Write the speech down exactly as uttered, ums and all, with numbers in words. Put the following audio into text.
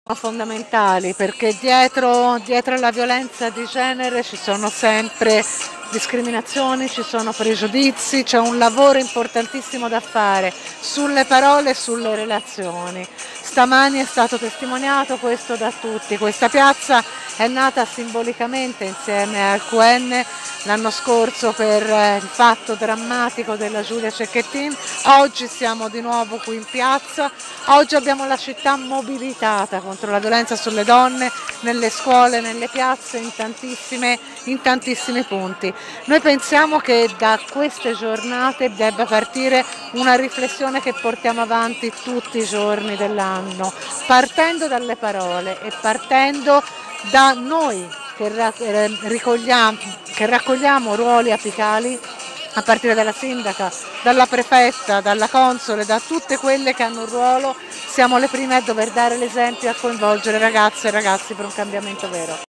Fondamentali, perché dietro, dietro alla violenza di genere ci sono sempre discriminazioni, ci sono pregiudizi, c'è un lavoro importantissimo da fare sulle parole e sulle relazioni. Stamani è stato testimoniato questo da tutti, questa piazza è nata simbolicamente insieme al Q N l'anno scorso per il fatto drammatico della Giulia Cecchettin, oggi siamo di nuovo qui in piazza, oggi abbiamo la città mobilitata contro la violenza sulle donne, nelle scuole, nelle piazze, in, tantissime, in tantissimi punti. Noi pensiamo che da queste giornate debba partire una riflessione che portiamo avanti tutti i giorni dell'anno, partendo dalle parole e partendo da noi che, raccogliamo, che raccogliamo ruoli apicali a partire dalla sindaca, dalla prefetta, dalla console, da tutte quelle che hanno un ruolo, siamo le prime a dover dare l'esempio e a coinvolgere ragazze e ragazzi per un cambiamento vero.